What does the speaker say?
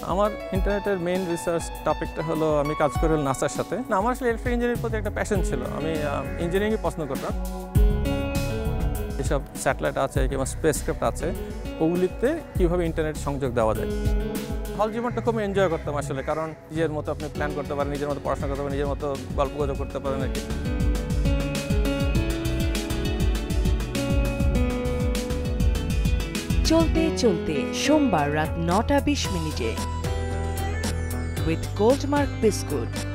আমার ইন্টারনেটের main research টপিকটা হলো আমি কাজ করি নাসার সাথে। আমার আসলে ইলেকট্রিক ইঞ্জিনিয়ারিং প্রতি একটা প্যাশন ছিল। আমি ইঞ্জিনিয়ারিংই পছন্দ করতাম। যেসব স্যাটেলাইট আছে কিংবা স্পেসক্রাফট আছে ওগুলিতে কীভাবে ইন্টারনেট সংযোগ দেওয়া যায়। হল জীবনটা খুব এনজয় করতাম আসলে, কারণ নিজের মতো আপনি প্ল্যান করতে পারেন, নিজের মতো পড়াশোনা করতে পারেন, নিজের মতো গল্পগুজব করতে পারেন আর কি। চলতে চলতে সোমবার রাত ৯টা ২০ মিনিটে উইথ গোল্ডমার্ক বিস্কুট।